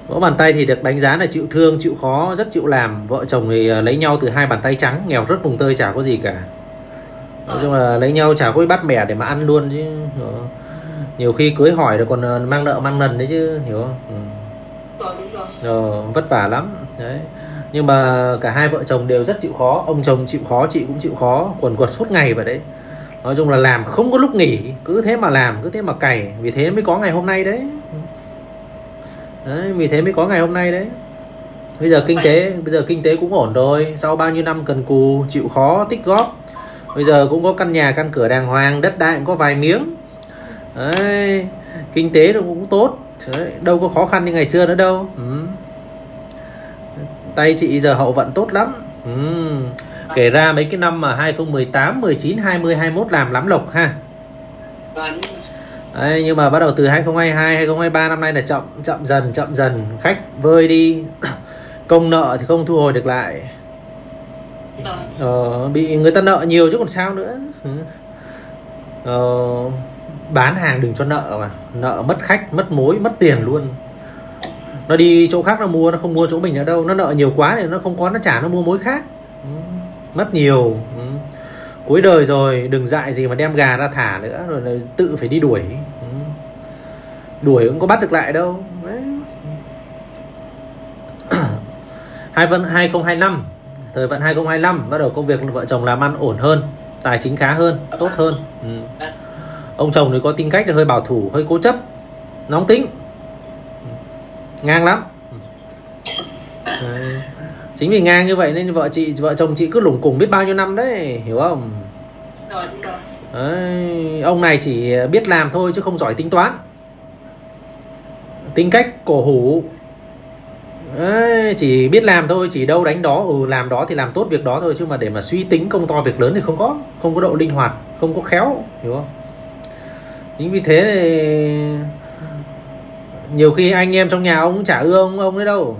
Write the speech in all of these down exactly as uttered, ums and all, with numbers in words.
Võ bàn tay thì được đánh giá là chịu thương, chịu khó, rất chịu làm. Vợ chồng thì lấy nhau từ hai bàn tay trắng, nghèo rất vùng tơi, chả có gì cả. Nói chung là lấy nhau chả có cái bát mẻ để mà ăn luôn chứ. Nhiều khi cưới hỏi rồi còn mang nợ mang nần đấy chứ, hiểu không? Ừ. Ờ, vất vả lắm đấy. Nhưng mà cả hai vợ chồng đều rất chịu khó. Ông chồng chịu khó, chị cũng chịu khó, quần quật suốt ngày vậy đấy. Nói chung là làm không có lúc nghỉ, cứ thế mà làm, cứ thế mà cày. Vì thế mới có ngày hôm nay đấy. Đấy, vì thế mới có ngày hôm nay đấy. Bây giờ kinh tế, bây giờ kinh tế cũng ổn rồi. Sau bao nhiêu năm cần cù, chịu khó, tích góp, bây giờ cũng có căn nhà, căn cửa đàng hoàng, đất đai cũng có vài miếng. Đấy, kinh tế nó cũng tốt. Đấy, đâu có khó khăn như ngày xưa nữa đâu. Ừ. Tay chị giờ hậu vận tốt lắm. Ừ. Kể ra mấy cái năm mà hai không một tám, mười chín, hai mươi, hai mươi mốt làm lắm lộc ha. Đấy, nhưng mà bắt đầu từ hai không hai hai, hai không hai ba năm nay là chậm chậm dần chậm dần, khách vơi đi. Công nợ thì không thu hồi được lại. Ờ, bị người ta nợ nhiều chứ còn sao nữa. Ờ, bán hàng đừng cho nợ mà, nợ mất khách, mất mối, mất tiền luôn. Nó đi chỗ khác nó mua, nó không mua chỗ mình nữa đâu. Nó nợ nhiều quá thì nó không có, nó trả, nó mua mối khác. Ừ. Mất nhiều. Ừ. Cuối đời rồi, đừng dại gì mà đem gà ra thả nữa, rồi là tự phải đi đuổi. Ừ. Đuổi cũng có bắt được lại đâu. Đấy. hai không hai lăm, thời vận hai không hai lăm bắt đầu công việc vợ chồng làm ăn ổn hơn, tài chính khá hơn, tốt hơn. Ừ. Ông chồng thì có tính cách là hơi bảo thủ, hơi cố chấp, nóng tính, ngang lắm. Đấy. Chính vì ngang như vậy nên vợ chị, vợ chồng chị cứ lủng củng biết bao nhiêu năm đấy, hiểu không? Đấy. Ông này chỉ biết làm thôi chứ không giỏi tính toán, tính cách cổ hủ. Đấy, chỉ biết làm thôi, chỉ đâu đánh đó, ừ, làm đó thì làm tốt việc đó thôi, chứ mà để mà suy tính công to việc lớn thì không có, không có độ linh hoạt, không có khéo, hiểu không? Chính vì thế thì nhiều khi anh em trong nhà ông cũng chả ưa ông ông ấy đâu.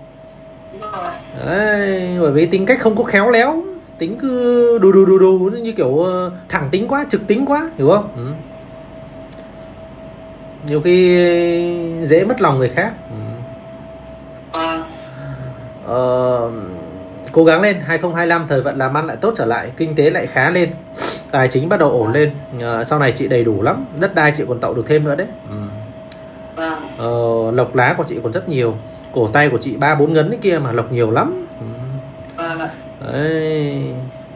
Đấy, bởi vì tính cách không có khéo léo, tính cứ đù đù đù đù như kiểu thẳng tính quá, trực tính quá, hiểu không? Ừ. Nhiều khi dễ mất lòng người khác. Ừ. Ờ, cố gắng lên. Hai không hai lăm thời vận làm ăn lại tốt trở lại, kinh tế lại khá lên, tài chính bắt đầu ổn lên. Ờ, sau này chị đầy đủ lắm, đất đai chị còn tậu được thêm nữa đấy. Ừ. Ờ, lộc lá của chị còn rất nhiều, cổ tay của chị ba bốn ngấn đấy kia mà lộc nhiều lắm. Ừ. Đấy.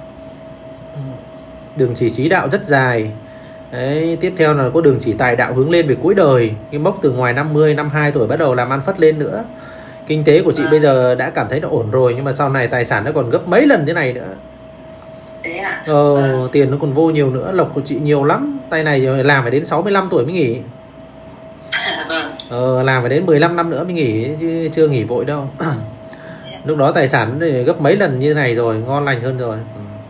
Đường chỉ trí đạo rất dài. Đấy, tiếp theo là có đường chỉ tài đạo hướng lên về cuối đời, cái mốc từ ngoài năm mươi, năm mươi hai tuổi bắt đầu làm ăn phất lên nữa. Kinh tế của chị à. bây giờ đã cảm thấy nó ổn rồi, nhưng mà sau này tài sản nó còn gấp mấy lần thế này nữa. Thế à? Ờ, à. Tiền nó còn vô nhiều nữa, lộc của chị nhiều lắm. Tay này làm phải đến sáu mươi lăm tuổi mới nghỉ. Ờ, làm phải đến mười lăm năm nữa mới nghỉ, chứ chưa nghỉ vội đâu. Lúc đó tài sản gấp mấy lần như này rồi, ngon lành hơn rồi.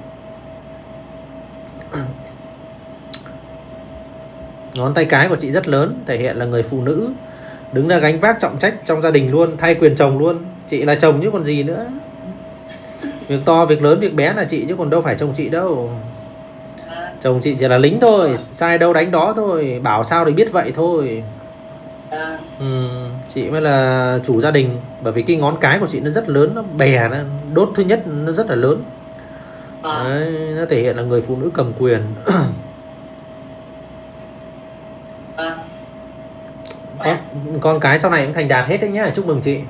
Ngón tay cái của chị rất lớn, thể hiện là người phụ nữ, đứng ra gánh vác trọng trách trong gia đình luôn, thay quyền chồng luôn. Chị là chồng chứ còn gì nữa. Việc to, việc lớn, việc bé là chị chứ còn đâu phải chồng chị đâu. Chồng chị chỉ là lính thôi, sai đâu đánh đó thôi, bảo sao thì biết vậy thôi. Ừ, chị mới là chủ gia đình. Bởi vì cái ngón cái của chị nó rất lớn, nó bè, nó đốt thứ nhất nó rất là lớn. Đấy, nó thể hiện là người phụ nữ cầm quyền. Con, con cái sau này cũng thành đạt hết đấy nhá, chúc mừng chị.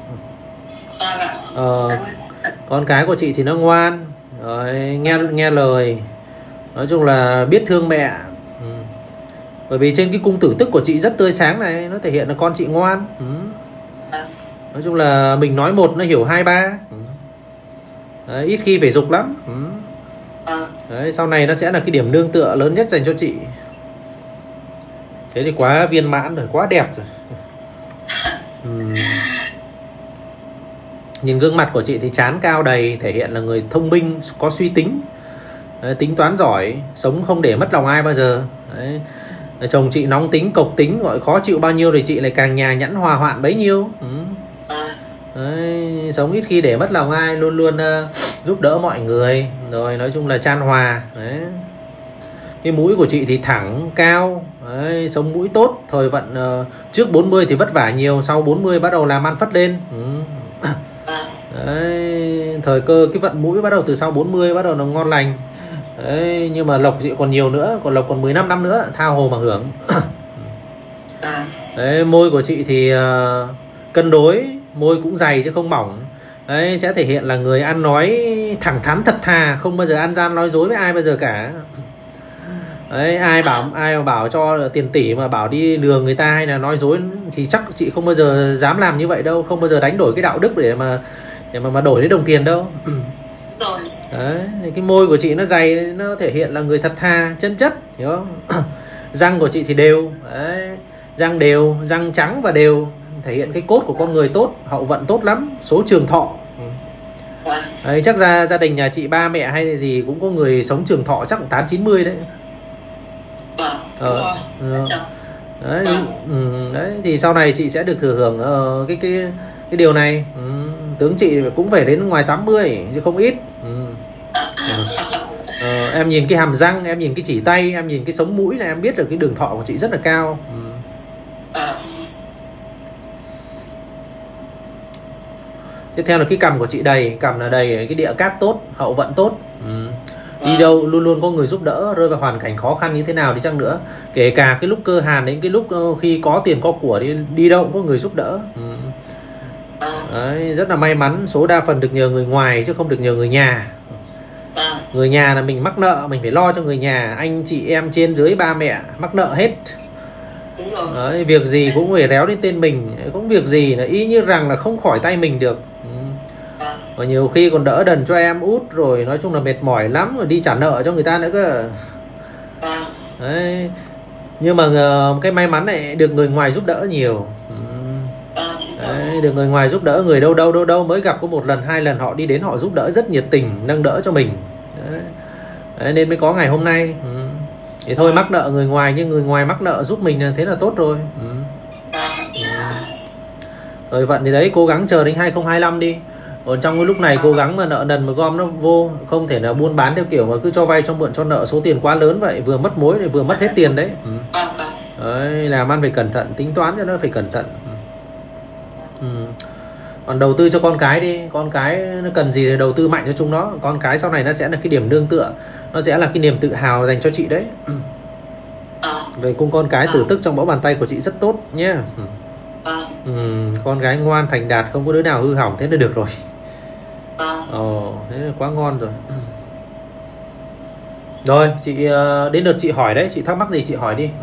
Ờ, con cái của chị thì nó ngoan, rồi, nghe nghe lời, nói chung là biết thương mẹ. Ừ. Bởi vì trên cái cung tử tức của chị rất tươi sáng này, nó thể hiện là con chị ngoan. Ừ. Nói chung là mình nói một nó hiểu hai ba. Ừ. Đấy, ít khi phải giục lắm. Ừ. Đấy, sau này nó sẽ là cái điểm nương tựa lớn nhất dành cho chị. Thế thì quá viên mãn rồi, quá đẹp rồi. Uhm. Nhìn gương mặt của chị thì trán cao đầy, thể hiện là người thông minh, có suy tính. Đấy, tính toán giỏi, sống không để mất lòng ai bao giờ. Đấy. Chồng chị nóng tính, cộc tính, gọi khó chịu bao nhiêu thì chị lại càng nhà nhẫn hòa hoạn bấy nhiêu. Ừ. Đấy, sống ít khi để mất lòng ai, luôn luôn uh, giúp đỡ mọi người. Rồi nói chung là chan hòa. Đấy. Cái mũi của chị thì thẳng, cao. Đấy, sống mũi tốt, thời vận uh, trước bốn mươi thì vất vả nhiều, sau bốn mươi bắt đầu làm ăn phất lên. Ừ. Đấy, thời cơ cái vận mũi bắt đầu từ sau bốn mươi bắt đầu nó ngon lành. Đấy, nhưng mà lộc chị còn nhiều nữa, còn lộc còn mười lăm năm nữa, tha hồ mà hưởng. Đấy, môi của chị thì uh, cân đối, môi cũng dày chứ không mỏng. Đấy, sẽ thể hiện là người ăn nói thẳng thắn thật thà, không bao giờ ăn gian nói dối với ai bao giờ cả. Đấy, ai bảo ai bảo cho tiền tỷ mà bảo đi lừa người ta hay là nói dối thì chắc chị không bao giờ dám làm như vậy đâu, không bao giờ đánh đổi cái đạo đức để mà để mà mà đổi lấy đồng tiền đâu. Rồi. Đấy, cái môi của chị nó dày, nó thể hiện là người thật thà, chân chất, hiểu không? Răng của chị thì đều, đấy, răng đều, răng trắng và đều, thể hiện cái cốt của con người tốt, hậu vận tốt lắm, số trường thọ. Đấy, chắc ra gia đình nhà chị ba mẹ hay là gì cũng có người sống trường thọ chắc tám chín mươi đấy. Ờ, ừ. Đấy, ừ, đấy thì sau này chị sẽ được thừa hưởng uh, cái cái cái điều này. Ừ, tướng chị cũng phải đến ngoài tám mươi chứ không ít. Ừ. Ừ. Ờ, em nhìn cái hàm răng, em nhìn cái chỉ tay, em nhìn cái sống mũi này, em biết được cái đường thọ của chị rất là cao. Ừ. Tiếp theo là cái cằm của chị đầy, cằm là đầy, cái địa cát tốt, hậu vận tốt. Ừ. Đi đâu luôn luôn có người giúp đỡ, rơi vào hoàn cảnh khó khăn như thế nào đi chăng nữa, kể cả cái lúc cơ hàn đến cái lúc khi có tiền có của đi, đi đâu cũng có người giúp đỡ. Ừ. Đấy, rất là may mắn, số đa phần được nhờ người ngoài chứ không được nhờ người nhà. Người nhà là mình mắc nợ, mình phải lo cho người nhà, anh chị em trên dưới ba mẹ mắc nợ hết. Đấy, việc gì cũng phải réo đến tên mình, cũng việc gì là y như rằng là không khỏi tay mình được. Và nhiều khi còn đỡ đần cho em út, rồi nói chung là mệt mỏi lắm, rồi đi trả nợ cho người ta nữa cơ. Đấy. Nhưng mà cái may mắn này được người ngoài giúp đỡ nhiều. Đấy, được người ngoài giúp đỡ, người đâu đâu đâu đâu mới gặp có một lần hai lần họ đi đến họ giúp đỡ rất nhiệt tình, nâng đỡ cho mình. Đấy. Đấy, nên mới có ngày hôm nay. Ừ. Thì thôi mắc nợ người ngoài, nhưng người ngoài mắc nợ giúp mình thế là tốt rồi. Ừ. Ừ. Rồi vận thì đấy, cố gắng chờ đến hai không hai lăm đi. Còn trong cái lúc này cố gắng mà nợ nần mà gom nó vô, không thể là buôn bán theo kiểu mà cứ cho vay cho mượn cho nợ số tiền quá lớn vậy, vừa mất mối vừa mất hết tiền đấy. Ừ. Đấy, làm ăn phải cẩn thận, tính toán cho nó phải cẩn thận. Ừ. Còn đầu tư cho con cái đi, con cái nó cần gì thì đầu tư mạnh cho chúng nó, con cái sau này nó sẽ là cái điểm nương tựa, nó sẽ là cái niềm tự hào dành cho chị đấy. Về cung con cái tử tức trong mẫu bàn tay của chị rất tốt nhé. Ừ. Con gái ngoan thành đạt, không có đứa nào hư hỏng, thế là được rồi. Ồ, thế là quá ngon rồi. Rồi, chị đến lượt chị hỏi đấy, chị thắc mắc gì chị hỏi đi. Ừ.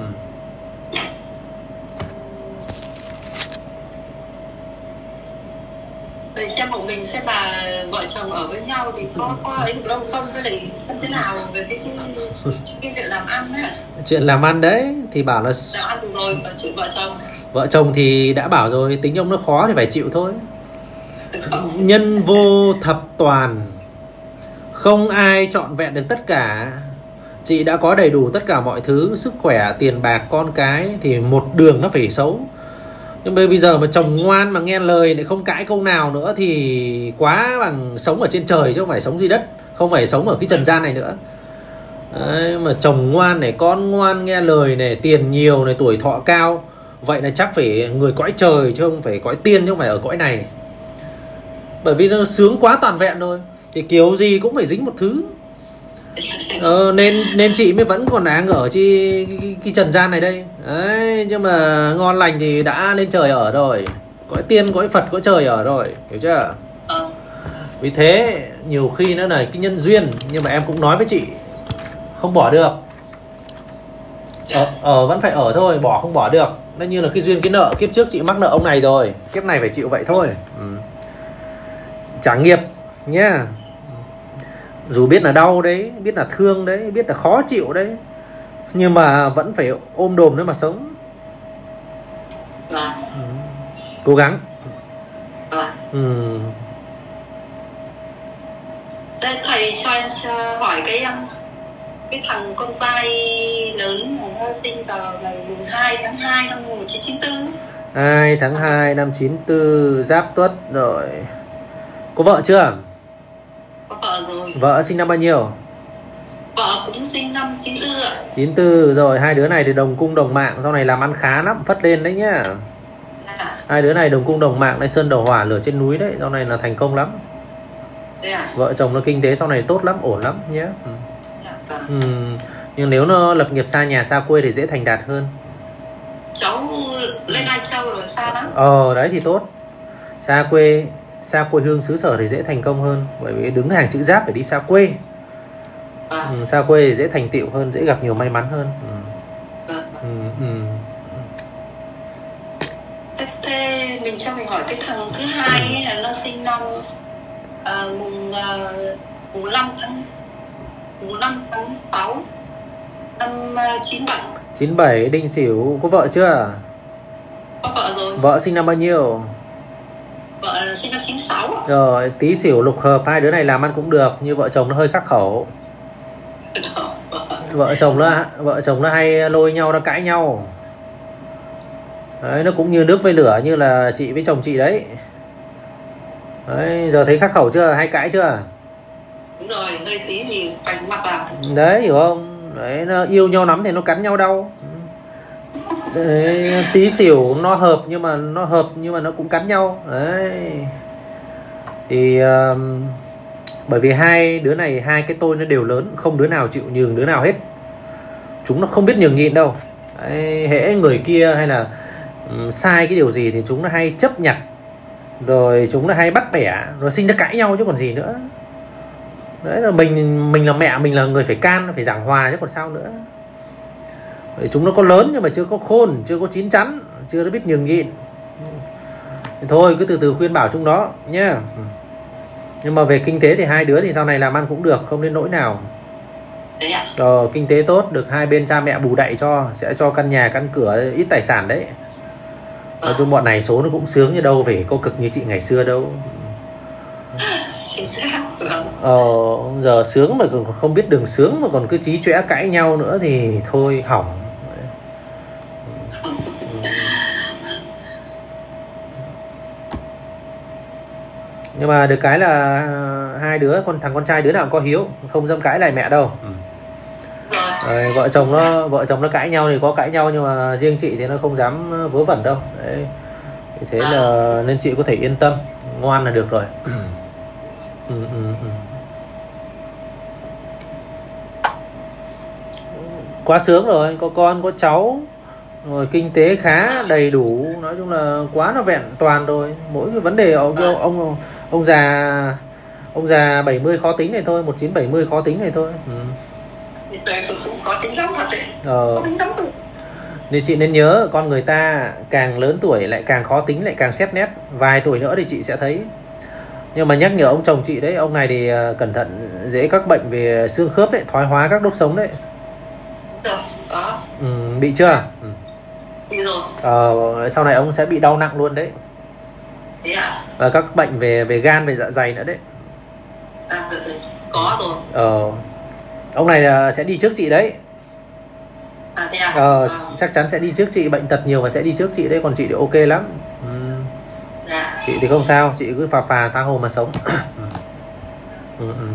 Rồi xem của mình xem là vợ chồng ở với nhau thì có có ấy được lâu không, với lại xem thế nào về cái cái cái việc làm ăn ấy. Chuyện làm ăn đấy thì bảo là làm ăn được rồi, và chuyện vợ chồng. Vợ chồng thì đã bảo rồi, tính ông nó khó thì phải chịu thôi. Nhân vô thập toàn, không ai trọn vẹn được tất cả. Chị đã có đầy đủ tất cả mọi thứ, sức khỏe, tiền bạc, con cái, thì một đường nó phải xấu. Nhưng bây giờ mà chồng ngoan mà nghe lời lại không cãi câu nào nữa thì quá bằng sống ở trên trời chứ không phải sống dưới đất, không phải sống ở cái trần gian này nữa. Đấy, mà chồng ngoan này, con ngoan nghe lời này, tiền nhiều này, tuổi thọ cao, vậy là chắc phải người cõi trời chứ không phải cõi tiên chứ không phải ở cõi này. Bởi vì nó sướng quá toàn vẹn rồi, thì kiểu gì cũng phải dính một thứ. Ờ, nên nên chị mới vẫn còn đang ở chi cái, cái, cái trần gian này đây. Đấy, nhưng mà ngon lành thì đã lên trời ở rồi, cõi tiên, cõi Phật, cõi trời ở rồi, hiểu chưa? Vì thế nhiều khi nó là cái nhân duyên, nhưng mà em cũng nói với chị không bỏ được. Ở, ở vẫn phải ở thôi, bỏ không bỏ được. Nó như là cái duyên cái nợ, kiếp trước chị mắc nợ ông này rồi, kiếp này phải chịu vậy thôi. Ừ. Trả nghiệp nhá. Dù biết là đau đấy, biết là thương đấy, biết là khó chịu đấy, nhưng mà vẫn phải ôm đồm nữa mà sống. Ừ. Cố gắng. Ừ. Đây, thầy cho em hỏi cái cái thằng con trai lớn mà sinh vào ngày mùng hai tháng hai năm một nghìn chín trăm chín mươi tư. hai tháng hai năm chín tư Giáp Tuất rồi. Có vợ chưa? Có vợ rồi. Vợ sinh năm bao nhiêu? Vợ cũng sinh năm chín tư ạ. chín tư rồi, hai đứa này thì đồng cung đồng mạng, sau này làm ăn khá lắm, phất lên đấy nhá. À. Hai đứa này đồng cung đồng mạng, đây sơn đầu hỏa lửa trên núi đấy, sau này là thành công lắm. À. Vợ chồng nó kinh tế sau này tốt lắm, ổn lắm nhé. Ừ. À. Ừ. Nhưng nếu nó lập nghiệp xa nhà xa quê thì dễ thành đạt hơn. Cháu lên Lai Châu rồi xa lắm. Ờ đấy thì tốt. Xa quê, xa quê hương xứ sở thì dễ thành công hơn, bởi vì đứng hàng chữ giáp phải đi xa quê. À. Ừ, xa quê thì dễ thành tựu hơn, dễ gặp nhiều may mắn hơn. Ừ. À. Ừ, ừ. Thế, thế mình cho mình hỏi cái thằng thứ hai ấy là nó sinh năm à, mùng uh, mùng năm tháng mùng năm tháng sáu năm uh, chín bảy. chín bảy Đinh Sửu, có vợ chưa? Có vợ rồi. Vợ sinh năm bao nhiêu? Vợ là sinh năm chín sáu. Rồi, Tý Sửu lục hợp, hai đứa này làm ăn cũng được, như vợ chồng nó hơi khắc khẩu. Vợ chồng nó vợ chồng nó hay lôi nhau, nó cãi nhau. Đấy, nó cũng như nước với lửa, như là chị với chồng chị đấy. Đấy, giờ thấy khắc khẩu chưa, hay cãi chưa? Đúng rồi, hơi tí thì bành mặt vào. Đấy, hiểu không? Đấy, nó yêu nhau lắm thì nó cắn nhau đau. Đấy, Tý Sửu nó hợp nhưng mà nó hợp nhưng mà nó cũng cắn nhau. Đấy. Thì uh, bởi vì hai đứa này, hai cái tôi nó đều lớn, không đứa nào chịu nhường đứa nào hết. Chúng nó không biết nhường nhịn đâu. Đấy, hễ người kia hay là um, sai cái điều gì thì chúng nó hay chấp nhặt, rồi chúng nó hay bắt bẻ, rồi sinh ra cãi nhau chứ còn gì nữa. Đấy là mình mình là mẹ, mình là người phải can, phải giảng hòa chứ còn sao nữa. Đấy, chúng nó có lớn nhưng mà chưa có khôn, chưa có chín chắn, chưa có biết nhường nhịn. Thôi cứ từ từ khuyên bảo chúng nó nhé. Nhưng mà về kinh tế thì hai đứa thì sau này làm ăn cũng được, không đến nỗi nào. Ờ, kinh tế tốt, được hai bên cha mẹ bù đậy cho, sẽ cho căn nhà căn cửa, ít tài sản đấy. Nói chung bọn này số nó cũng sướng như đâu về có cực như chị ngày xưa đâu. Ờ, giờ sướng mà còn không biết đường sướng mà còn cứ chí chóe cãi nhau nữa thì thôi hỏng. Nhưng mà được cái là hai đứa, con thằng con trai đứa nào cũng có hiếu, không dám cãi lại mẹ đâu. Đấy, vợ chồng nó vợ chồng nó cãi nhau thì có cãi nhau, nhưng mà riêng chị thì nó không dám vớ vẩn đâu. Đấy. Thế là nên chị có thể yên tâm, ngoan là được rồi. Ừ, ừ, ừ. Quá sướng rồi, có con có cháu rồi, kinh tế khá đầy đủ, nói chung là quá là vẹn toàn rồi. Mỗi cái vấn đề ông ông ông, ông già ông già bảy mươi khó tính này thôi, một chín bảy mươi khó tính này thôi. Ừ. Có tính lắm thật đấy. Ờ. Nên chị nên nhớ, con người ta càng lớn tuổi lại càng khó tính, lại càng xét nét. Vài tuổi nữa thì chị sẽ thấy. Nhưng mà nhắc nhở ông chồng chị đấy, ông này thì cẩn thận, dễ các bệnh về xương khớp đấy, thoái hóa các đốt sống đấy. Được, có. Ừ, bị chưa? Ừ. Bị rồi. Ờ, sau này ông sẽ bị đau nặng luôn đấy. Thế à? Và các bệnh về về gan, về dạ dày nữa đấy. À, có rồi. Ờ, ông này sẽ đi trước chị đấy. À, thế à? Ờ, à. Chắc chắn sẽ đi trước chị, bệnh tật nhiều và sẽ đi trước chị đấy, còn chị thì ok lắm. Ừ. Dạ. Chị thì không sao, chị cứ phà phà tha hồ mà sống. Ừ, ừ.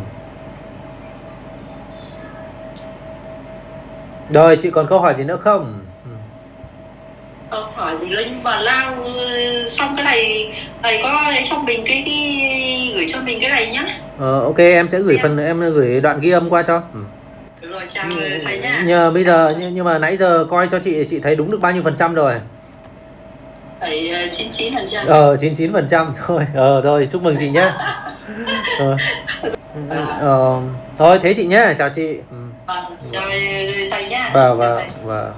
Rồi, chị còn câu hỏi gì nữa không? Câu hỏi gì nữa, nhưng mà Lao xong cái này, thầy có ấy cho mình cái, cái gửi cho mình cái này nhá. Ờ, ok, em sẽ gửi phần, em gửi đoạn ghi âm qua cho. Ừ. Rồi, chào thầy nhá. Nhờ bây giờ, nhưng, nhưng mà nãy giờ coi cho chị, chị thấy đúng được bao nhiêu phần trăm rồi? Thầy chín mươi chín phần trăm. Ờ, chín mươi chín phần trăm thôi. Ờ, thôi, chúc mừng chị nhé. Ờ. Ờ, thôi, thế chị nhé, chào chị. Ừ. Vâng, chào thầy nhá. Vâng, vâng, vâng.